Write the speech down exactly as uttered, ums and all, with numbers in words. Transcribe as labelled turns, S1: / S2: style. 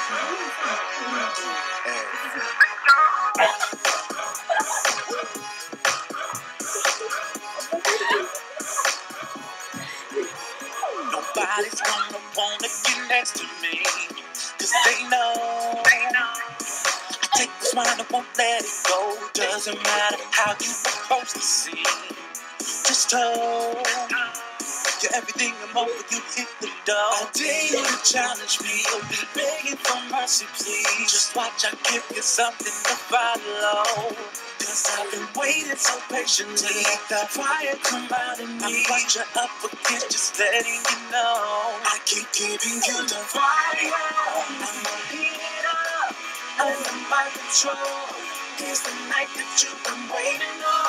S1: Nobody's gonna wanna get next to me, cause they know, they know. I take this wine, I won't let it go. Doesn't matter how you approach the scene. Just hold. You're everything and more when you hit the door. I dare you to challenge me. You'll be begging for mercy, please. Just watch, I give you something to follow. Cause I've been waiting so patiently. The fire come out in me. I watch you up again, just letting you know. I keep giving you the fire. I'ma heat it up under my control. Here's the night that you've been waiting on.